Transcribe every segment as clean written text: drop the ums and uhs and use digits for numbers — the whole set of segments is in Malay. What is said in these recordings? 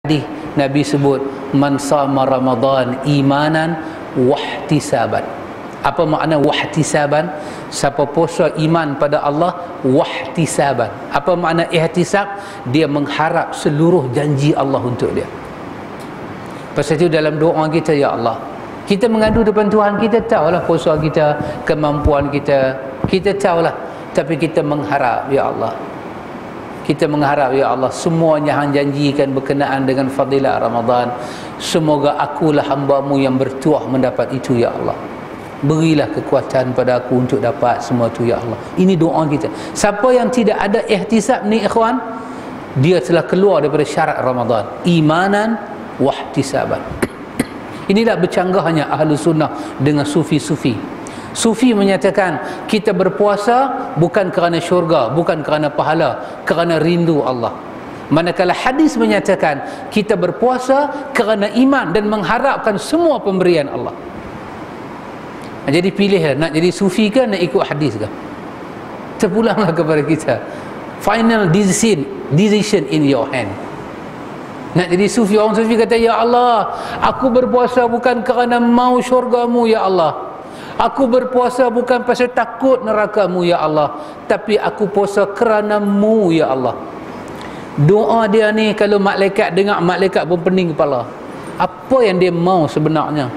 Nabi sebut man sama Ramadan imanan wahtisaban. Apa makna wahtisaban? Siapa puasa iman pada Allah wahtisaban. Apa makna ihtisab? Dia mengharap seluruh janji Allah untuk dia. Pasal itu dalam doa kita, ya Allah, kita mengadu depan Tuhan, kita tahulah puasa kita, kemampuan kita, kita tahulah, tapi kita mengharap, ya Allah, kita mengharap, ya Allah, semuanya Hang janjikan berkenaan dengan fadilah Ramadan, semoga akulah hamba-Mu yang bertuah mendapat itu, ya Allah. Berilah kekuatan pada aku untuk dapat semua itu, ya Allah. Ini doa kita. Siapa yang tidak ada ihtisab ni, ikhwan, dia telah keluar daripada syarat Ramadan. Imanan wahtisaban. Inilah bercanggahnya ahlu sunnah dengan sufi-sufi. Sufi menyatakan kita berpuasa bukan kerana syurga, bukan kerana pahala, kerana rindu Allah. Manakala hadis menyatakan kita berpuasa kerana iman dan mengharapkan semua pemberian Allah. Jadi pilihlah, nak jadi sufi ke nak ikut hadis ke? Terpulanglah kepada kita. Final decision in your hand. Nak jadi sufi, orang sufi kata, ya Allah, aku berpuasa bukan kerana mau syurga-Mu, ya Allah. Aku berpuasa bukan pasal takut neraka-Mu, ya Allah, tapi aku puasa kerana-Mu, ya Allah. Doa dia ni kalau malaikat dengar, malaikat pun pening kepala. Apa yang dia mau sebenarnya?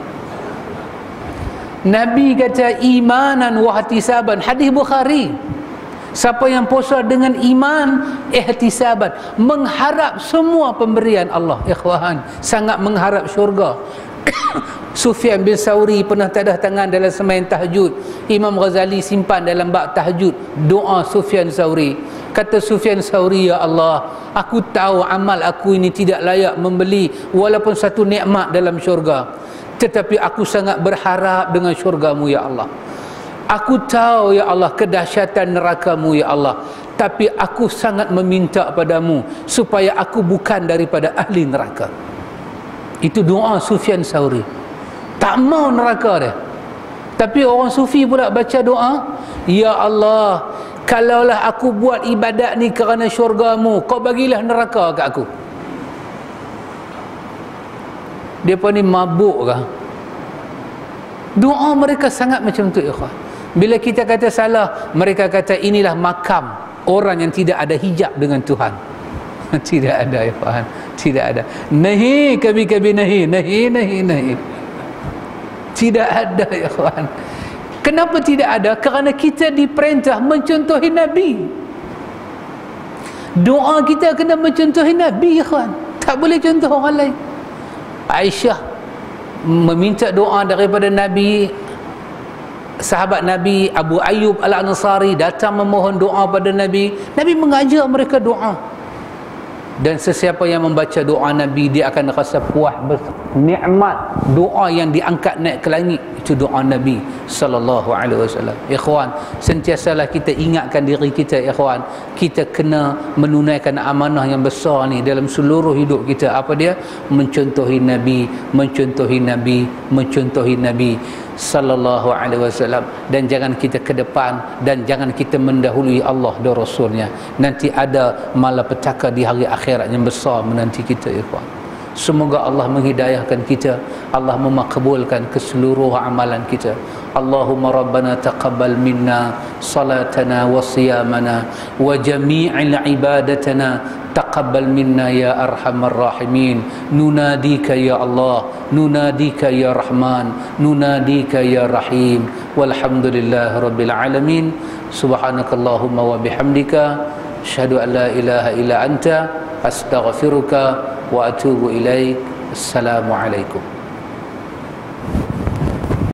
Nabi kata imanan wahtisaban, hadis Bukhari. Siapa yang puasa dengan iman, ihtisaban, mengharap semua pemberian Allah, ikhwan, sangat mengharap syurga. Sufyan bin Sauri pernah tadah tangan dalam sembahyang tahajud. Imam Ghazali simpan dalam bab tahajud doa Sufyan Sauri. Kata Sufyan Sauri, ya Allah, aku tahu amal aku ini tidak layak membeli walaupun satu nikmat dalam syurga, tetapi aku sangat berharap dengan syurga-Mu, ya Allah. Aku tahu, ya Allah, kedahsyatan neraka-Mu, ya Allah, tapi aku sangat meminta padamu supaya aku bukan daripada ahli neraka. Itu doa Sufyan Sauri. Tak mau neraka dia. Tapi orang sufi pula baca doa, ya Allah, kalaulah aku buat ibadat ni kerana syurga-Mu, Kau bagilah neraka kat aku. Dia pun ni mabuk kah? Doa mereka sangat macam tu, ikhwan. Bila kita kata salah, mereka kata inilah makam orang yang tidak ada hijab dengan Tuhan. Tidak ada, ikhwan, tidak ada. Nahi kabi-kabi nahi, nahi. Tidak ada, ikhwan. Kenapa tidak ada? Kerana kita diperintah mencontohi Nabi. Doa kita kena mencontohi Nabi, ikhwan. Tak boleh contoh orang lain. Aisyah meminta doa daripada Nabi. Sahabat Nabi Abu Ayyub Al-Ansari datang memohon doa pada Nabi. Nabi mengajar mereka doa. Dan sesiapa yang membaca doa Nabi, dia akan rasa puas, nikmat doa yang diangkat naik ke langit. Itu doa Nabi sallallahu alaihi wasallam. Ikhwan, sentiasalah kita ingatkan diri kita, ikhwan, kita kena menunaikan amanah yang besar ni dalam seluruh hidup kita. Apa dia? Mencontohi Nabi, mencontohi Nabi, mencontohi Nabi sallallahu alaihi wasallam. Dan jangan kita ke depan, dan jangan kita mendahului Allah dan Rasulnya. Nanti ada malapetaka di hari akhirat yang besar menanti kita, ikhwan. Semoga Allah menghidayahkan kita, Allah memakbulkan keseluruh amalan kita. Allahumma rabbana taqabbal minna salatana wa siyamana wa jami'il ibadatana, taqabbal minna ya arhamar rahimin. Nunadika ya Allah, nunadika ya Rahman, nunadika ya Rahim. Walhamdulillahi rabbil alamin. Subhanakallahumma wa bihamdika, asyhadu an la ilaha illa anta, astaghfiruka wa atubu ilaik. Assalamualaikum.